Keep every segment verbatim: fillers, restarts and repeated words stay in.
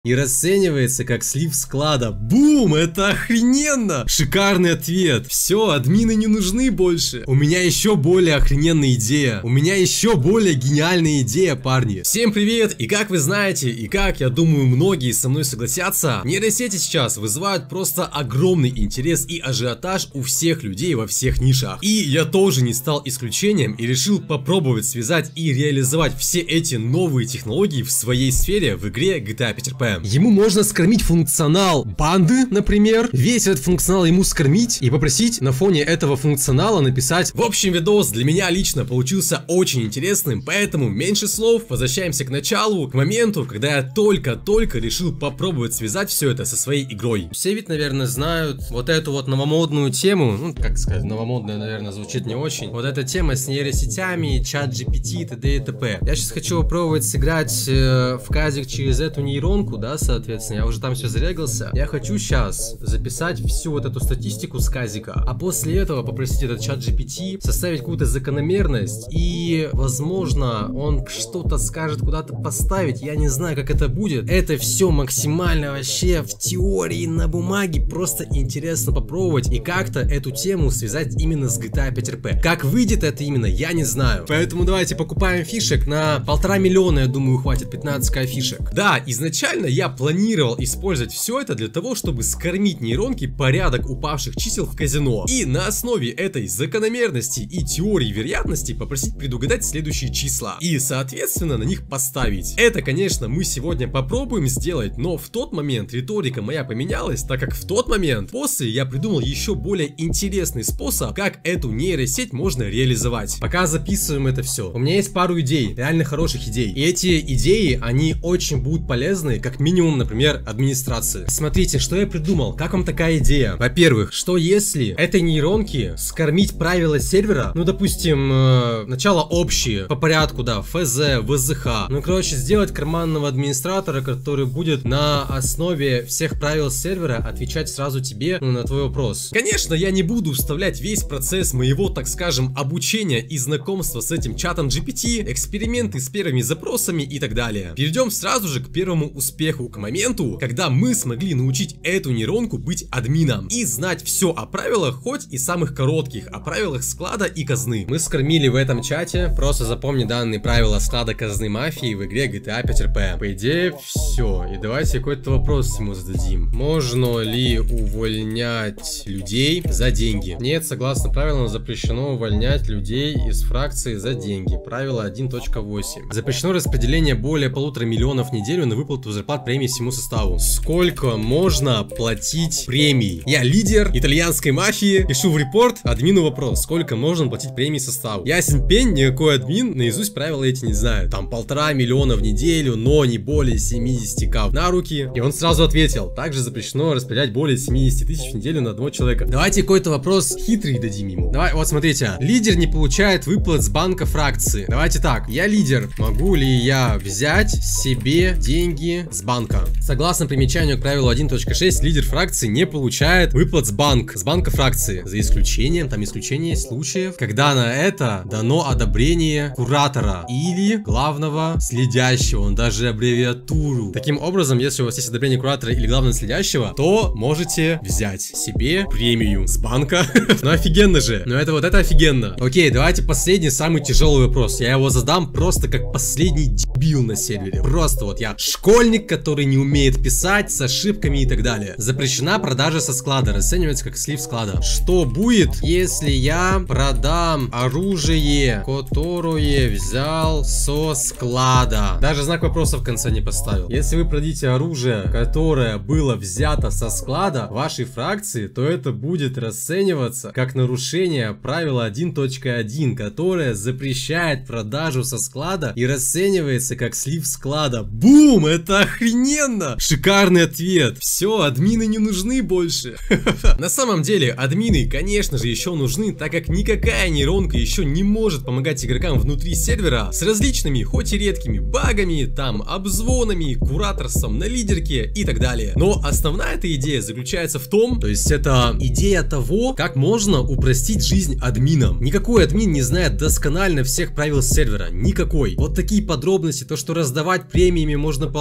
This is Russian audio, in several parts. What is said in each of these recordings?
и расценивается как слив склада. Бум! Это охрененно! Шикарный ответ. Все, админы не нужны больше. У меня еще более охрененная идея. У меня еще более гениальная идея, парни. Всем привет! И как вы знаете, и как, я думаю, многие со мной согласятся, нейросети сейчас вызывают просто огромный интерес и ажиотаж у всех людей во всех нишах. И я тоже не стал исключением и решил попробовать связать и реализовать все эти новые технологии в своей сфере в игре джи ти эй пять эр пи. Ему можно скормить функционал банды, например, весь этот функционал ему скормить и попросить на фоне этого функционала написать. В общем, видос для меня лично получился очень интересным, поэтому меньше слов, возвращаемся к началу, к моменту, когда я только-только решил попробовать связать все это со своей игрой. Все ведь, наверное, знают вот эту вот новомодную тему, ну, как сказать, новомодная, наверное, звучит не очень. Вот эта тема с нейросетями, чат джи пи ти, т.д. и т.п. Я сейчас хочу попробовать сыграть э, в казик через эту нейронку, да, соответственно, я уже там все зарегался. Я хочу сейчас записать всю вот эту статистику с казика, а после этого попросить этот чат джи пи ти составить какую-то закономерность, и, возможно, он что-то скажет куда-то поставить, я не знаю, как это будет. Это все максимально вообще в теории на бумаге, просто интересно попробовать и как-то эту тему связать именно с джи ти эй пять эр пи. Как выйдет это именно, я не знаю. Поэтому давайте покупаем фишек на полтора миллиона, я думаю, хватит пятнадцать тысяч фишек. Да, изначально я планировал использовать все это для того, чтобы скормить нейронке порядок упавших чисел в казино. И на основе этой закономерности и теории вероятности попросить предугадать следующие числа. И, соответственно, на них поставить. Это, конечно, мы сегодня попробуем сделать, но в тот момент риторика моя поменялась, так как в тот момент после я придумал еще более интересный способ, как эту нейросеть можно реализовать. Пока записываем это все, у меня есть пару идей, реально хороших идей. И эти идеи, они очень будут полезны, как минимум, например, администрации. Смотрите, что я придумал. Как вам такая идея? Во-первых, что если этой нейронке скормить правила сервера, ну, допустим, э, начало общие, по порядку, да, эф зэ, вэ зэ ха. Ну, короче, сделать карманного администратора, который будет на основе всех правил сервера отвечать сразу тебе, ну, на твой вопрос. Конечно, я не буду вставлять весь процесс моего, так скажем, обучения и знакомства с этим чатом джи пи ти, эксперименты с первыми запросами и так далее. Перейдем сразу же к первому успеху, к моменту, когда мы смогли научить эту нейронку быть админом и знать все о правилах, хоть и самых коротких, о правилах склада и казны. Мы скормили в этом чате, просто запомни данные правила склада, казны, мафии в игре джи ти эй пять эр пи. По идее, все. И давайте какой-то вопрос ему зададим. Можно ли увольнять людей за деньги? Нет, согласно правилам, запрещено увольнять людей из фракции за деньги. Правило один точка восемь. Запрещено распределение более полутора миллионов в неделю на выплату зарплат премии всему составу. Сколько можно платить премий? Я лидер итальянской мафии, пишу в репорт админу вопрос. Сколько можно платить премии составу? Ясен пень, никакой админ наизусть правила эти не знает. Там полтора миллиона в неделю, но не более семидесяти тысяч на руки. И он сразу ответил. Также запрещено распределять более семидесяти тысяч в неделю на одного человека. Давайте какой-то вопрос хитрый дадим ему. Давай, вот смотрите. Лидер не получает выплат с банка фракции. Давайте так. Я лидер. Могу ли я взять себе деньги с банка? Согласно примечанию к правилу один точка шесть, лидер фракции не получает выплат с банк, с банка фракции. За исключением, там исключение случаев, когда на это дано одобрение куратора или главного следящего. Он даже аббревиатуру. Таким образом, если у вас есть одобрение куратора или главного следящего, то можете взять себе премию с банка. Ну офигенно же. Ну это вот это офигенно. Окей, давайте последний, самый тяжелый вопрос. Я его задам просто как последний дебил на сервере. Просто вот я школьник, который не умеет писать, с ошибками и так далее. Запрещена продажа со склада. Расценивается как слив склада. Что будет, если я продам оружие, которое взял со склада? Даже знак вопроса в конце не поставил. Если вы продадите оружие, которое было взято со склада вашей фракции, то это будет расцениваться как нарушение правила один точка один, которое запрещает продажу со склада и расценивается как слив склада. Бум! Это охрененно! Шикарный ответ. Все, админы не нужны больше. На самом деле, админы, конечно же, еще нужны, так как никакая нейронка еще не может помогать игрокам внутри сервера с различными, хоть и редкими багами, там, обзвонами, кураторством на лидерке и так далее. Но основная эта идея заключается в том, то есть это идея того, как можно упростить жизнь админам. Никакой админ не знает досконально всех правил сервера. Никакой. Вот такие подробности, то, что раздавать премиями можно полтора миллиона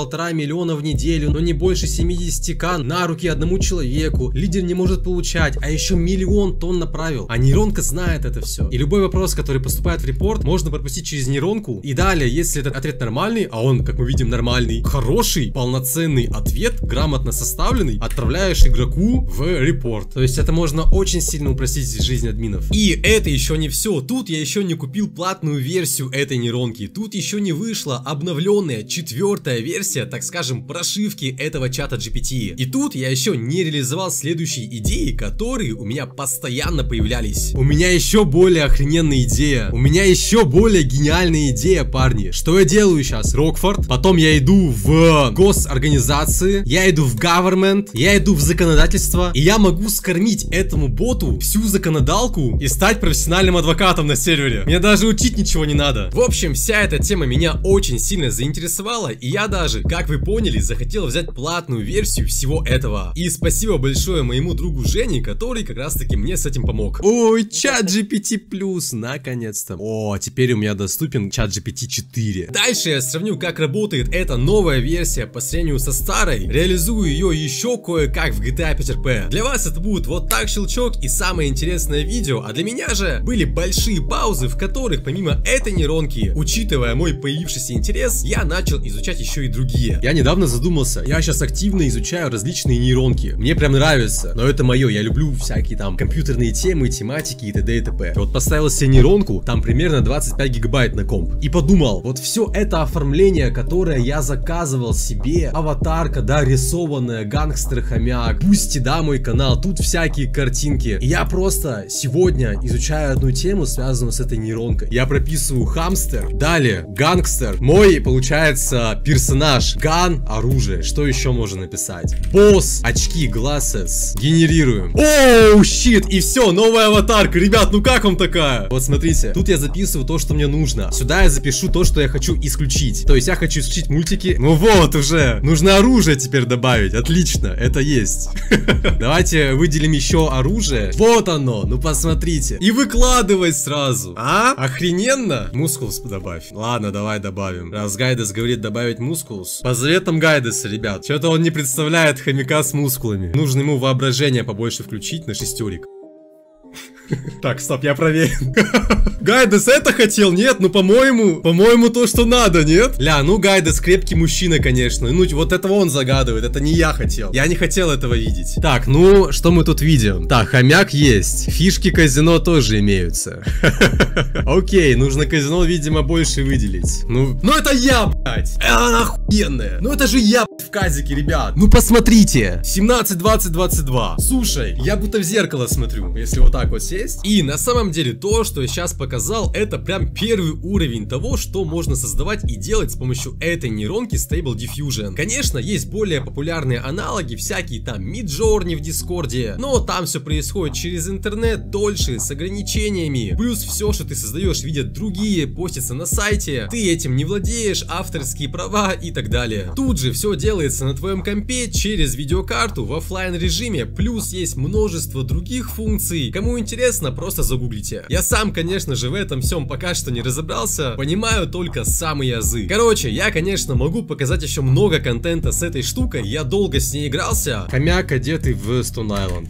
миллиона в неделю, но не больше семидесяти тысяч на руки одному человеку, лидер не может получать, а еще миллион тонн направил. А нейронка знает это все. И любой вопрос, который поступает в репорт, можно пропустить через нейронку. И далее, если этот ответ нормальный, а он, как мы видим, нормальный, хороший, полноценный ответ, грамотно составленный, отправляешь игроку в репорт. То есть это можно очень сильно упростить жизнь админов. И это еще не все. Тут я еще не купил платную версию этой нейронки. Тут еще не вышла обновленная четвертая версия, так скажем, прошивки этого чата джи пи ти. И тут я еще не реализовал следующие идеи, которые у меня постоянно появлялись. У меня еще более охрененная идея. У меня еще более гениальная идея, парни. Что я делаю сейчас? Рокфорд. Потом я иду в госорганизации. Я иду в government. Я иду в законодательство. И я могу скормить этому боту всю законодалку и стать профессиональным адвокатом на сервере. Мне даже учить ничего не надо. В общем, вся эта тема меня очень сильно заинтересовала. И я даже, как вы поняли, захотел взять платную версию всего этого. И спасибо большое моему другу Жене, который как раз таки мне с этим помог. Ой, чат джи пи ти плюс, наконец-то. О, теперь у меня доступен чат джи пи ти четыре. Дальше я сравню, как работает эта новая версия по сравнению со старой. Реализую ее еще кое-как в джи ти эй пять эр пи. Для вас это будет вот так щелчок и самое интересное видео, а для меня же были большие паузы, в которых помимо этой нейронки, учитывая мой появившийся интерес, я начал изучать еще и другие. Я недавно задумался, я сейчас активно изучаю различные нейронки. Мне прям нравится, но это мое, я люблю всякие там компьютерные темы, тематики и т.д. и т.п. Вот поставил себе нейронку, там примерно двадцать пять гигабайт на комп. И подумал, вот все это оформление, которое я заказывал себе, аватарка, да, рисованная, гангстер-хомяк, пусть да, мой канал, тут всякие картинки. И я просто сегодня изучаю одну тему, связанную с этой нейронкой. Я прописываю хамстер, далее гангстер, мой, получается, персонаж, ган, оружие, что еще можно написать? Босс, очки, glasses, генерируем. Оу, щит, и все, новая аватарка, ребят, ну как вам такая? Вот смотрите, тут я записываю то, что мне нужно. Сюда я запишу то, что я хочу исключить. То есть я хочу исключить мультики. Ну вот уже, нужно оружие теперь добавить, отлично, это есть. Давайте выделим еще оружие. Вот оно, ну посмотрите. И выкладывай сразу. А? Охрененно? Мускулс добавь. Ладно, давай добавим. Раз Гайдес говорит добавить мускулс. По заветам Гайдеса, ребят. Что-то он не представляет хомяка с мускулами. Нужно ему воображение побольше включить на шестерик. Так, стоп, я проверю. Гайдес это хотел? Нет, ну по-моему, по-моему то, что надо, нет? Ля, ну Гайдес крепкий мужчина, конечно. Ну вот этого он загадывает, это не я хотел. Я не хотел этого видеть. Так, ну что мы тут видим? Так, хомяк есть. Фишки казино тоже имеются. Окей, нужно казино, видимо, больше выделить. Ну, ну это я, блядь. Она охуенная. Ну это же я, блядь, в казике, ребят. Ну посмотрите. семнадцать, двадцать, двадцать два. Слушай, я будто в зеркало смотрю, если вот так вот сесть. И на самом деле то, что я сейчас показал, это прям первый уровень того, что можно создавать и делать с помощью этой нейронки Stable Diffusion. Конечно, есть более популярные аналоги, всякие там Midjourney в Дискорде, но там все происходит через интернет, дольше, с ограничениями. Плюс все, что ты создаешь, видят другие, постится на сайте, ты этим не владеешь, авторские права и так далее. Тут же все делается на твоем компе через видеокарту в офлайн режиме, плюс есть множество других функций. Кому интересно, просто загуглите. Я сам, конечно же, в этом всем пока что не разобрался, понимаю только самые азы. Короче, я, конечно, могу показать еще много контента с этой штукой, я долго с ней игрался. Хомяк, одетый в Stone Island.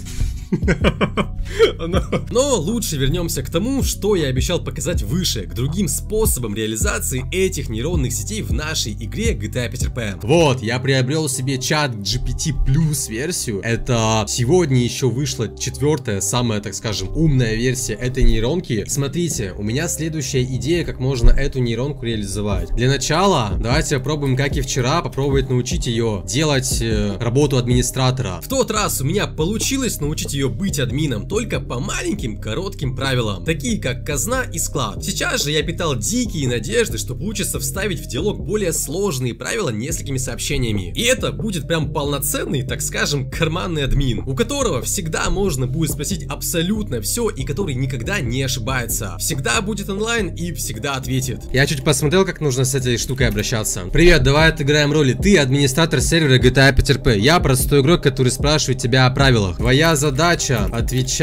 Но лучше вернемся к тому, что я обещал показать выше, к другим способам реализации этих нейронных сетей в нашей игре джи ти эй пять эр пи. Вот, я приобрел себе чат джи пи ти плюс версию. Это сегодня еще вышла четвертая, самая, так скажем, умная версия этой нейронки. Смотрите, у меня следующая идея, как можно эту нейронку реализовать. Для начала, давайте попробуем, как и вчера, попробовать научить ее делать э, работу администратора. В тот раз у меня получилось научить ее быть админом только по маленьким коротким правилам, такие как казна и склад. Сейчас же я питал дикие надежды, что получится вставить в диалог более сложные правила несколькими сообщениями. И это будет прям полноценный, так скажем, карманный админ, у которого всегда можно будет спросить абсолютно все и который никогда не ошибается. Всегда будет онлайн и всегда ответит. Я чуть посмотрел, как нужно с этой штукой обращаться. Привет, давай отыграем роли. Ты администратор сервера джи ти эй пять эр пи. Я простой игрок, который спрашивает тебя о правилах. Твоя задача отвечать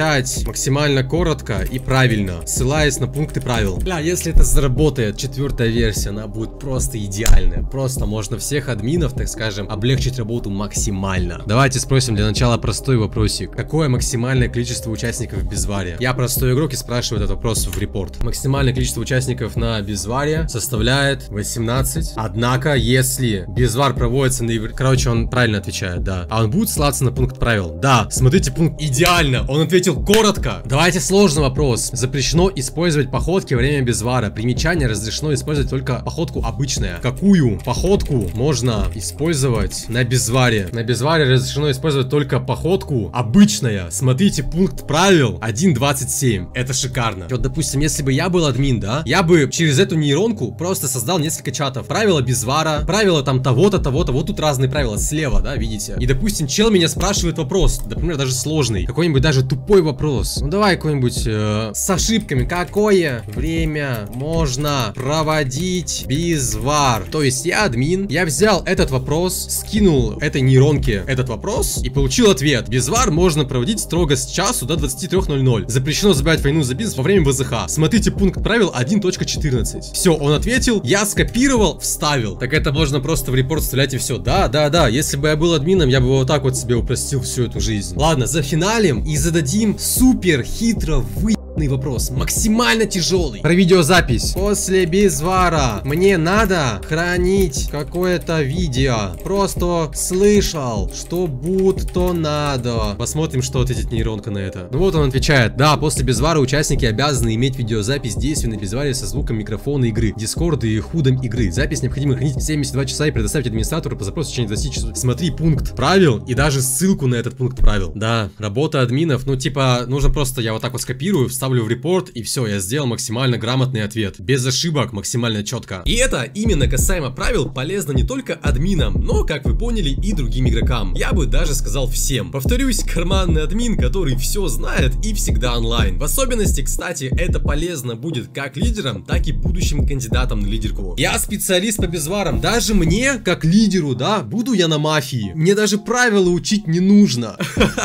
отвечать максимально коротко и правильно, ссылаясь на пункты правил. Бля, если это заработает, четвертая версия, она будет просто идеальная. Просто можно всех админов, так скажем, облегчить работу максимально. Давайте спросим для начала простой вопросик. Какое максимальное количество участников безвария? Я простой игрок и спрашиваю этот вопрос в репорт. Максимальное количество участников на безваре составляет восемнадцать. Однако, если безвар проводится на ивр... Короче, он правильно отвечает, да. А он будет ссылаться на пункт правил? Да. Смотрите, пункт идеально. Он ответил коротко. Давайте сложный вопрос. Запрещено использовать походки во время безвара. Примечание: разрешено использовать только походку обычная. Какую походку можно использовать на безваре? На безваре разрешено использовать только походку обычная. Смотрите, пункт правил один двадцать семь. Это шикарно. Вот, допустим, если бы я был админ, да, я бы через эту нейронку просто создал несколько чатов. Правила безвара, правила там того-то, того-то. Вот тут разные правила слева, да, видите? И, допустим, чел меня спрашивает вопрос, например, даже сложный, какой-нибудь даже тупой вопрос. Ну, давай какой-нибудь э, с ошибками. Какое время можно проводить безвар? То есть я админ, я взял этот вопрос, скинул этой нейронке этот вопрос и получил ответ. Безвар можно проводить строго с часу до двадцати трёх ноль-ноль. Запрещено забивать войну за бизнес во время ВЗХ. Смотрите пункт правил один точка четырнадцать. Все, он ответил, я скопировал, вставил. Так это можно просто в репорт вставлять и все. Да, да, да. Если бы я был админом, я бы вот так вот себе упростил всю эту жизнь. Ладно, зафиналим и зададим супер хитро вы... вопрос, максимально тяжелый. Про видеозапись. После безвара мне надо хранить какое-то видео. Просто слышал, что будто надо. Посмотрим, что ответит нейронка на это. Ну вот он отвечает. Да, после безвара участники обязаны иметь видеозапись действий на безваре со звуком микрофона игры, дискорда и худом игры. Запись необходимо хранить семьдесят два часа и предоставить администратору по запросу в течение двадцати часов. Смотри пункт правил и даже ссылку на этот пункт правил. Да, работа админов. Ну типа, нужно просто, я вот так вот скопирую, вставлю в репорт, и все, я сделал максимально грамотный ответ. Без ошибок, максимально четко. И это именно касаемо правил полезно не только админам, но, как вы поняли, и другим игрокам. Я бы даже сказал всем. Повторюсь, карманный админ, который все знает и всегда онлайн. В особенности, кстати, это полезно будет как лидерам, так и будущим кандидатам на лидерку. Я специалист по безварам. Даже мне, как лидеру, да, буду я на мафии. Мне даже правила учить не нужно.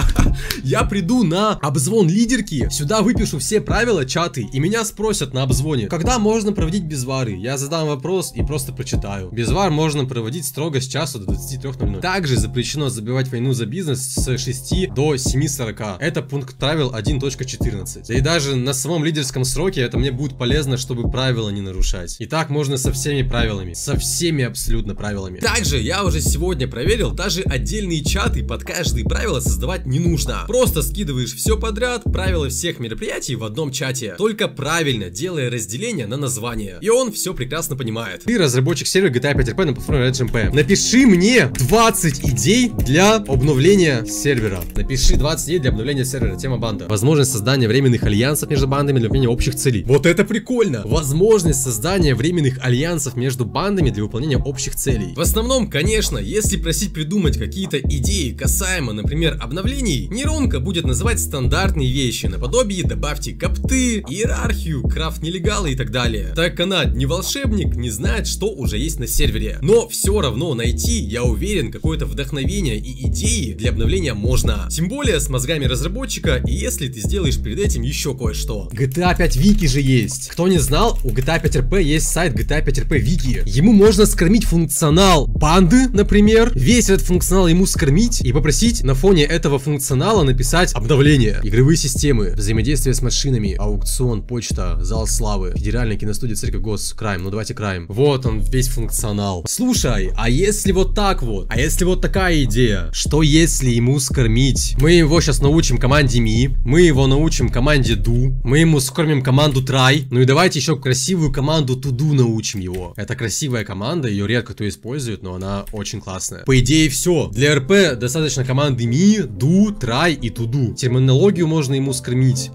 Я приду на обзвон лидерки, сюда выпишу все правила, чаты, и меня спросят на обзвоне, когда можно проводить безвары. Я задам вопрос и просто прочитаю. Безвар можно проводить строго с часу до двадцати трёх ноль-ноль. Также запрещено забивать войну за бизнес с шести до семи сорока. Это пункт правил один точка четырнадцать. И даже на самом лидерском сроке это мне будет полезно, чтобы правила не нарушать. И так можно со всеми правилами. Со всеми абсолютно правилами. Также я уже сегодня проверил, даже отдельные чаты под каждые правила создавать не нужно. Просто скидываешь все подряд, правила всех мероприятий в одном чате. Только правильно, делая разделение на название. И он все прекрасно понимает. Ты разработчик сервера джи ти эй пять эр пи на платформе Red джи эм пи. Напиши мне двадцать идей для обновления сервера. Напиши двадцать идей для обновления сервера. Тема банда. Возможность создания временных альянсов между бандами для выполнения общих целей. Вот это прикольно. Возможность создания временных альянсов между бандами для выполнения общих целей. В основном, конечно, если просить придумать какие-то идеи касаемо, например, обновлений, нейронка будет называть стандартные вещи наподобие добавьте копты, иерархию, крафт нелегалы и так далее. Так как она не волшебник, не знает, что уже есть на сервере. Но все равно найти, я уверен, какое-то вдохновение и идеи для обновления можно. Тем более с мозгами разработчика, и если ты сделаешь перед этим еще кое-что. джи ти эй пять Вики же есть. Кто не знал, у джи ти эй пять эр пи есть сайт джи ти эй пять эр пи Вики. Ему можно скормить функционал банды, например. Весь этот функционал ему скормить и попросить на фоне этого функционала написать обновление. Игровые системы, взаимодействие с машинами, аукцион, почта, зал славы, федеральная киностудия, церковь, гос, крайм. Ну давайте крайм. Вот он, весь функционал. Слушай, а если вот так вот? А если вот такая идея? Что если ему скормить? Мы его сейчас научим команде ми, мы его научим команде do, мы ему скормим команду try. Ну и давайте еще красивую команду to do научим его. Это красивая команда, ее редко кто использует, но она очень классная. По идее все. Для эр пи достаточно команды ми, do, try и to do. Терминологию можно ему скормить, но это если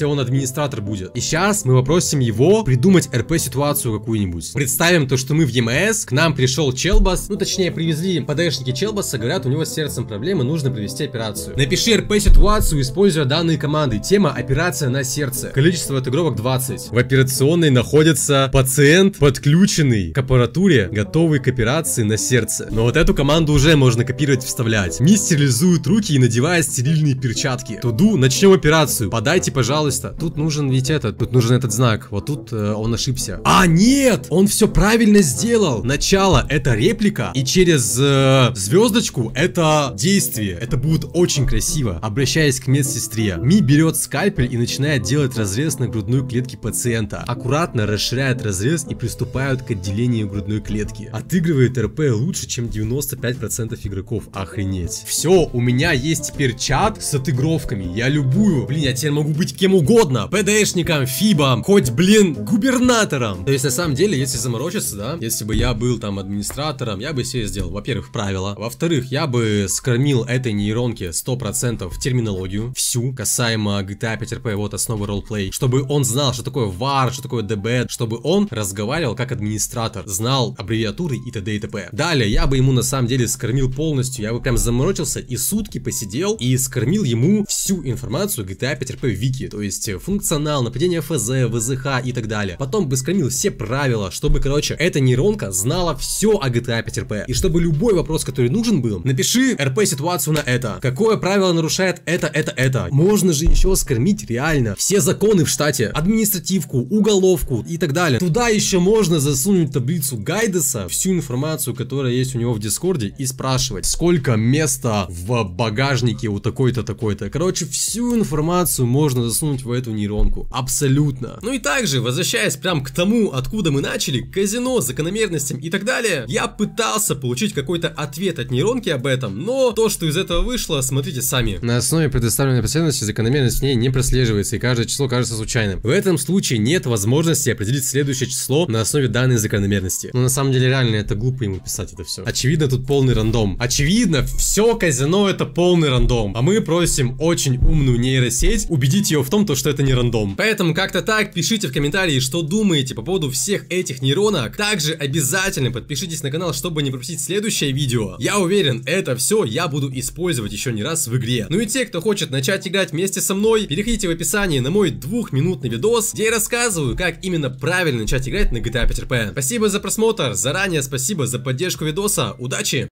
если он администратор будет. И сейчас мы попросим его придумать эр пи-ситуацию какую-нибудь. Представим то, что мы в и эм эс, к нам пришел Челбас, ну точнее привезли ПДшники Челбаса, говорят, у него с сердцем проблемы, нужно провести операцию. Напиши эр пи-ситуацию, используя данные команды. Тема: операция на сердце. Количество отыгровок двадцать. В операционной находится пациент, подключенный к аппаратуре, готовый к операции на сердце. Но вот эту команду уже можно копировать, вставлять. Ми стерилизует руки и надевает стерильные перчатки. Туду, начнем операцию. Подайте, пожалуйста. Тут нужен ведь этот, тут нужен этот знак. Вот тут э, он ошибся. А, нет! Он все правильно сделал. Начало — это реплика, и через э, звездочку — это действие. Это будет очень красиво. Обращаясь к медсестре, Ми берет скальпель и начинает делать разрез на грудной клетке пациента. Аккуратно расширяет разрез и приступают к отделению грудной клетки. Отыгрывает эр пи лучше, чем девяносто пять процентов игроков. Охренеть. Все, у меня есть теперь чат с отыгровками. Я любую. Блин, я теперь могу быть кем угодно. ПДшником, фибом, хоть, блин, губернатором. То есть, на самом деле, если заморочиться, да, если бы я был там администратором, я бы себе сделал, во-первых, правила. Во-вторых, я бы скормил этой нейронке сто процентов терминологию, всю, касаемо джи ти эй пять эр пи, вот основы ролплей, чтобы он знал, что такое вар, что такое ди би, чтобы он разговаривал как администратор, знал аббревиатуры и т.д. и т.п. Далее, я бы ему на самом деле скормил полностью, я бы прям заморочился и сутки посидел и скормил ему всю информацию джи ти эй пять эр пи вики, то есть функционал, нападение эф зэ, вэ зэ ха и так далее. Потом бы скормил все правила, чтобы, короче, эта нейронка знала все о джи ти эй пять эр пи. И чтобы любой вопрос, который нужен был, напиши эр пи-ситуацию на это. Какое правило нарушает это, это, это. Можно же еще скормить реально все законы в штате, административку, уголовку и так далее. Туда еще можно засунуть таблицу Гайдеса, всю информацию, которая есть у него в Дискорде, и спрашивать, сколько места в багажнике у такой-то, такой-то. Короче, всю информацию можно засунуть в эту нейронку. Абсолютно. Ну и также, возвращаясь прям к тому, откуда мы начали, к казино, закономерностям и так далее, я пытался получить какой-то ответ от нейронки об этом, но то, что из этого вышло, смотрите сами. На основе предоставленной последовательности закономерность в ней не прослеживается, и каждое число кажется случайным. В этом случае нет возможности определить следующее число на основе данной закономерности. Но на самом деле реально это глупо ему писать это все. Очевидно, тут полный рандом. Очевидно, все казино это полный рандом. А мы просим очень умную нейросеть убедить ее в том, то, что это не рандом. Поэтому как-то так, пишите в комментарии, что думаете по поводу всех этих нейронок. Также обязательно подпишитесь на канал, чтобы не пропустить следующее видео. Я уверен, это все я буду использовать еще не раз в игре. Ну и те, кто хочет начать играть вместе со мной, переходите в описании на мой двухминутный видос, где я рассказываю, как именно правильно начать играть на джи ти эй пять эр пи. Спасибо за просмотр, заранее спасибо за поддержку видоса, удачи!